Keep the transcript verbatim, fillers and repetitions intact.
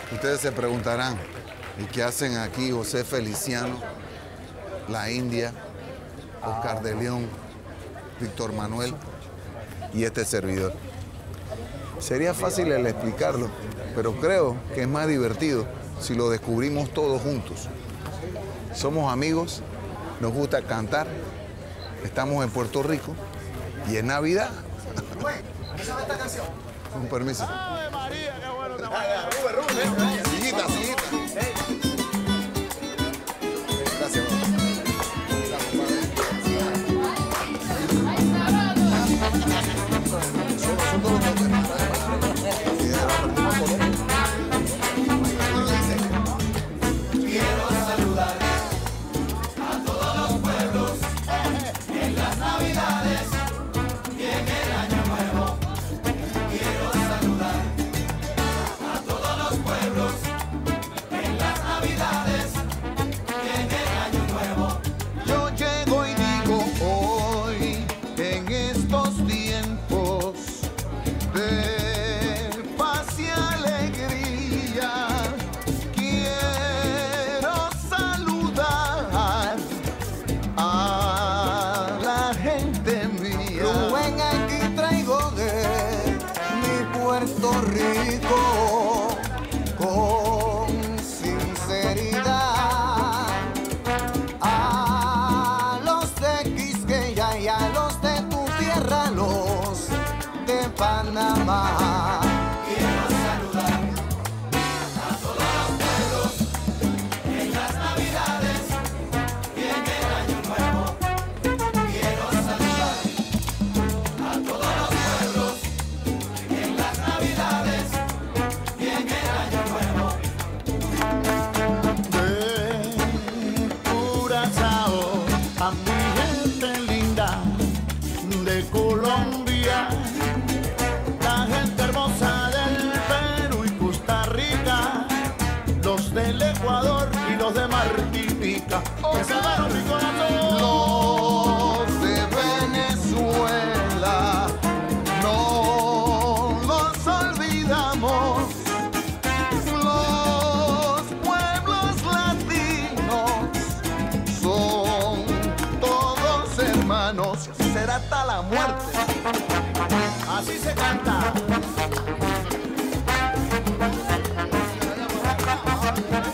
Ustedes se preguntarán, ¿y qué hacen aquí José Feliciano, la India, Oscar de León, Víctor Manuel y este servidor? Sería fácil el explicarlo, pero creo que es más divertido si lo descubrimos todos juntos. Somos amigos, nos gusta cantar, estamos en Puerto Rico y es Navidad. esta canción? Con permiso. ¡Ave María, qué bueno! Rube, Rube. Sillita, sillita. Gracias, Quiero saludar a todos los pueblos en las Navidades y en el Año Nuevo. Quiero saludar a todos los pueblos en las Navidades y en el Año Nuevo. Yo llego y digo hoy, en estos tiempos de paz y alegría, quiero saludar a la gente mía. Rubén, aquí traigo de mi Puerto Rico con sinceridad a los de Quisqueya y a los de tu tierra, los de Panamá. Quiero saludar a todos los pueblos en las Navidades y en el Año Nuevo. Quiero saludar a todos los pueblos en las Navidades y en el Año Nuevo. De Curazao a mi gente linda de Colombia, la gente hermosa del Perú y Costa Rica, los del Ecuador y los de Martinica, que salvaron mi corazón. Los de Venezuela no los olvidamos. Los pueblos latinos son todos hermanos. Será hasta la muerte. Así se canta.